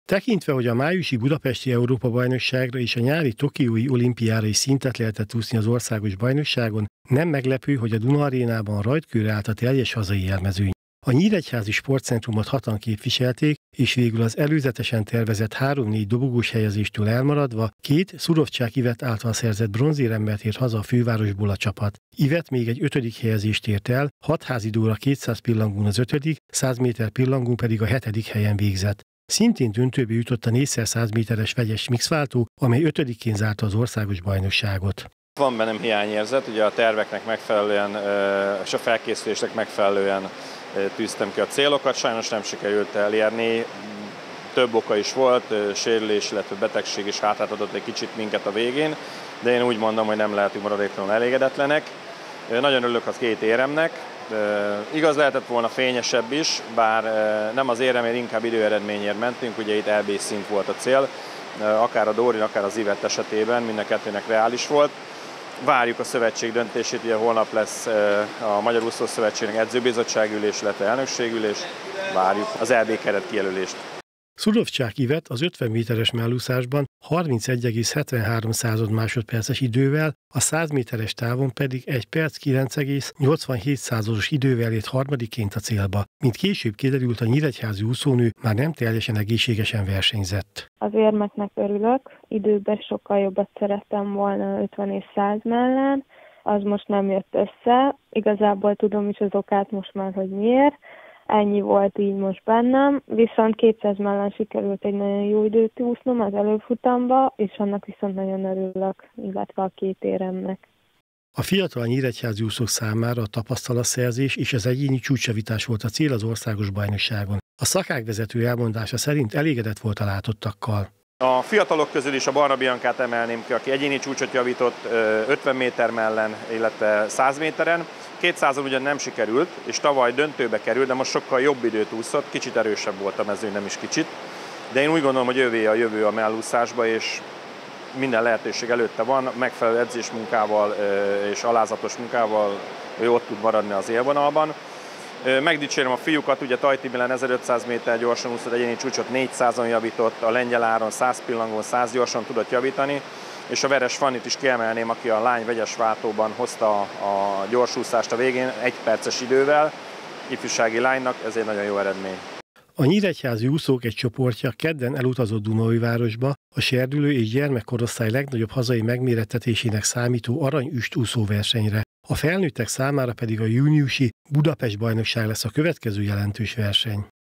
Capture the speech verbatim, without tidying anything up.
Tekintve, hogy a májusi budapesti Európa-bajnokságra és a nyári tokiói olimpiára is szintet lehetett úszni az országos bajnokságon, nem meglepő, hogy a Duna arénában rajtkőre állt a teljes hazai élmezőny. A Nyíregyházi Sportcentrumot hatan képviselték, és végül az előzetesen tervezett három-négy dobogós helyezéstől elmaradva két Szurovcsák Ivett által szerzett bronzéremmel ért haza a fővárosból a csapat. Ivett még egy ötödik helyezést ért el, Hatházi Dóra kétszáz pillangón az ötödik, száz méter pillangón pedig a hetedik helyen végzett. Szintén döntőbe jutott a négyszáz méteres vegyes mixváltó, amely ötödikén zárta az országos bajnokságot. Van bennem hiányérzet, ugye a terveknek megfelelően és a felkészülésnek megfelelően tűztem ki a célokat, sajnos nem sikerült elérni. Több oka is volt, sérülés, illetve betegség is hátráltatott egy kicsit minket a végén, de én úgy mondom, hogy nem lehetünk maradéktalanul elégedetlenek. Nagyon örülök az két éremnek. Igaz, lehetett volna fényesebb is, bár nem az éremért, inkább időeredményért mentünk, ugye itt é bé szint volt a cél, akár a Dórin, akár az Ivett esetében, mind a kettőnek reális volt. Várjuk a szövetség döntését, ugye holnap lesz a Magyar Úszó Szövetségnek edzőbizottságülés, illetve elnökségülés, várjuk az é bé keret kijelölést. Szurovcsák Ivett az ötven méteres mellúszásban harmincegy egész hetvenhárom másodperces idővel, a száz méteres távon pedig egy perc kilenc egész nyolcvanhét százados idővel ért harmadiként a célba. Mint később kiderült, a nyíregyházi úszónő már nem teljesen egészségesen versenyzett. Az érmeknek örülök, időben sokkal jobbat szerettem volna ötven és száz mellett, az most nem jött össze, igazából tudom is az okát most már, hogy miért. Ennyi volt így most bennem, viszont kétszáz mellen sikerült egy nagyon jó időt úsznom az előfutamba, és annak viszont nagyon örülök, illetve a két éremnek. A fiatal nyíregyházi úszók számára a tapasztalatszerzés és az egyéni csúcsjavítás volt a cél az országos bajnokságon. A szakág vezető elmondása szerint elégedett volt a látottakkal. A fiatalok közül is a Barna Biancát emelném ki, aki egyéni csúcsot javított ötven méter mellen, illetve száz méteren. kétszázon ugyan nem sikerült, és tavaly döntőbe került, de most sokkal jobb időt úszott, kicsit erősebb volt a mezőny, nem is kicsit. De én úgy gondolom, hogy ővé a jövő a mellúszásba, és minden lehetőség előtte van, megfelelő edzésmunkával és alázatos munkával ő ott tud maradni az élvonalban. Megdicsérem a fiúkat, ugye Tajti Milen ezerötszáz méter gyorsan úszott egyéni csúcsot négyszázon javított, a lengyel Áron száz pillangón száz gyorsan tudott javítani, és a Veres Fannit is kiemelném, aki a lány vegyes váltóban hozta a gyorsúszást a végén egy perces idővel, ifjúsági lánynak, ez egy nagyon jó eredmény. A nyíregyházi úszók egy csoportja kedden elutazott Dunaújvárosba a serdülő és gyermekkorosztály legnagyobb hazai megmérettetésének számító aranyüst úszóversenyre. A felnőttek számára pedig a júniusi Budapest bajnokság lesz a következő jelentős verseny.